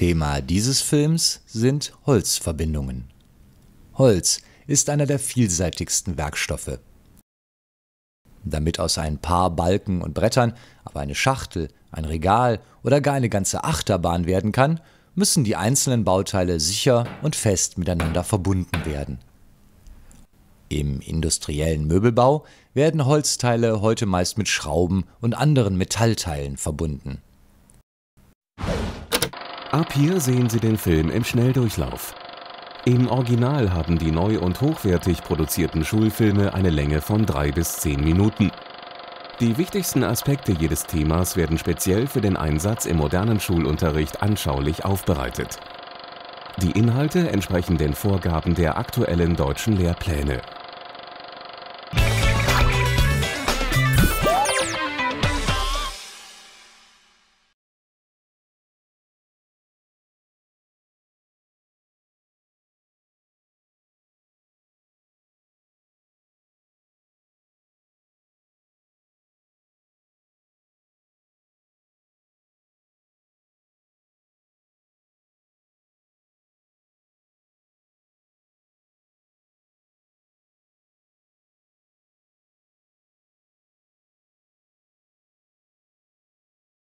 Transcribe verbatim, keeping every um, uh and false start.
Thema dieses Films sind Holzverbindungen. Holz ist einer der vielseitigsten Werkstoffe. Damit aus ein paar Balken und Brettern aber eine Schachtel, ein Regal oder gar eine ganze Achterbahn werden kann, müssen die einzelnen Bauteile sicher und fest miteinander verbunden werden. Im industriellen Möbelbau werden Holzteile heute meist mit Schrauben und anderen Metallteilen verbunden. Ab hier sehen Sie den Film im Schnelldurchlauf. Im Original haben die neu und hochwertig produzierten Schulfilme eine Länge von drei bis zehn Minuten. Die wichtigsten Aspekte jedes Themas werden speziell für den Einsatz im modernen Schulunterricht anschaulich aufbereitet. Die Inhalte entsprechen den Vorgaben der aktuellen deutschen Lehrpläne.